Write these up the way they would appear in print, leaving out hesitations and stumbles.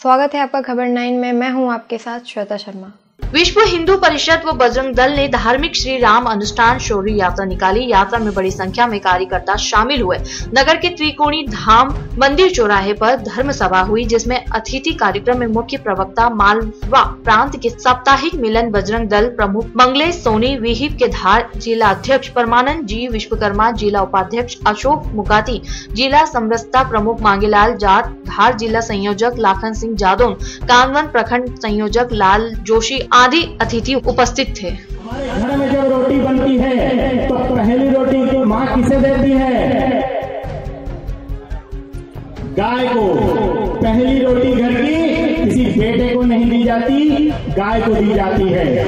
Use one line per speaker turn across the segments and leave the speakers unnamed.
स्वागत है आपका खबर 9 में। मैं हूं आपके साथ श्वेता शर्मा।
विश्व हिंदू परिषद व बजरंग दल ने धार्मिक श्री राम अनुष्ठान शौर्य यात्रा निकाली। यात्रा में बड़ी संख्या में कार्यकर्ता शामिल हुए। नगर के त्रिकोणी धाम मंदिर चौराहे पर धर्म सभा हुई, जिसमें अतिथि कार्यक्रम में मुख्य प्रवक्ता मालवा प्रांत के साप्ताहिक मिलन बजरंग दल प्रमुख मंगलेश सोनी, विहिप के धार जिला अध्यक्ष परमानंद जी विश्वकर्मा, जिला उपाध्यक्ष अशोक मुगाती, जिला समरसता प्रमुख मांगेलाल जाट, धार जिला संयोजक लाखन सिंह जादौन, कानवन प्रखंड संयोजक लाल जोशी आदि अतिथि उपस्थित थे।
हमारे घर में जब रोटी बनती है तो पहली रोटी की माँ किसे देती है? गाय को। पहली रोटी घर की किसी बेटे को नहीं दी जाती, गाय को दी जाती है।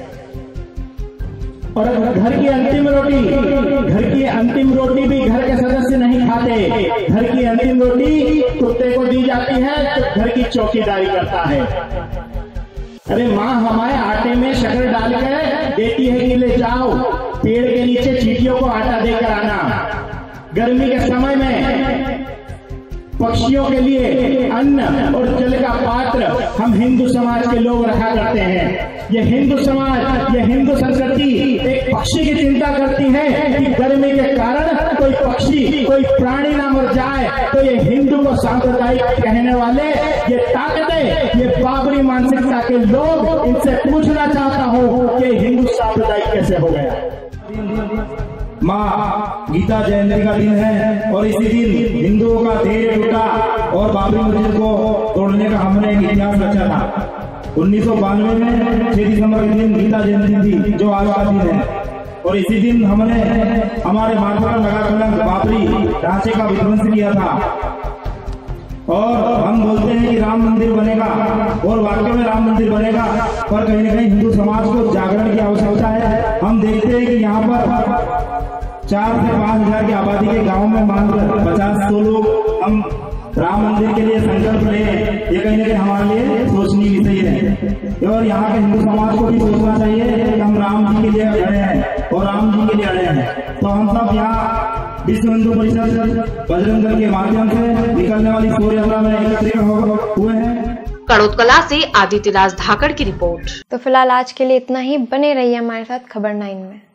और घर की अंतिम रोटी भी घर के सदस्य नहीं खाते। घर की अंतिम रोटी कुत्ते को दी जाती है तो घर की चौकीदारी करता है। अरे माँ हमारे आटे में शक्कर डाल कर देती है कि ले जाओ पेड़ के नीचे चींटियों को आटा देकर आना। गर्मी के समय में पक्षियों के लिए अन्न और जल का पात्र हम हिंदू समाज के लोग रखा करते हैं। ये हिंदू समाज, ये हिंदू संस्कृति एक पक्षी की चिंता करती है कि गर्मी के कारण कोई पक्षी, कोई प्राणी ना मर जाए। तो ये हिंदू को सांप्रदायिक कहने वाले ये ताकतें, ये बाबरी मानसिकता के लोग, इनसे पूछना चाहता हूँ कि हिंदू सांप्रदायिक कैसे हो गया।
माँ गीता जयंती का दिन है और इसी दिन हिंदुओं का धैर्य टूटा और बाबरी मस्जिद को तोड़ने का हमने एक इतिहास रचा था। 1992 में 6 दिसंबर के दिन गीता जयंती थी, जो आज का दिन है। और इसी दिन हमने हमारे मार्फत लगाकर बाबरी ढांचे का विध्वंस किया था। और हम बोलते हैं कि राम मंदिर बनेगा और वाकई में राम मंदिर बनेगा, पर कहीं न कहीं हिंदू समाज को जागरण की आवश्यकता है। हम देखते हैं कि यहाँ पर 4 से 5 हजार की आबादी के गांव में मानकर 50-100 लोग हम राम मंदिर के लिए संकल्प ले, ये कहीं न कहीं हमारे लिए सोचनीय विषय है। और यहाँ के हिंदू समाज को भी सोचना चाहिए कि हम राम जी के लिए खड़े हैं और राम जी के लिए अड़े हैं। तो हम सब यहाँ विश्व हिंदू परिषद बजरंग दल के माध्यम से निकलने वाली शौर्य यात्रा में एकत्रित हुए हैं।
कड़ोदकला से आदित्य राज धाकड़ की रिपोर्ट।
तो फिलहाल आज के लिए इतना ही। बने रहिए हमारे साथ खबर 9 में।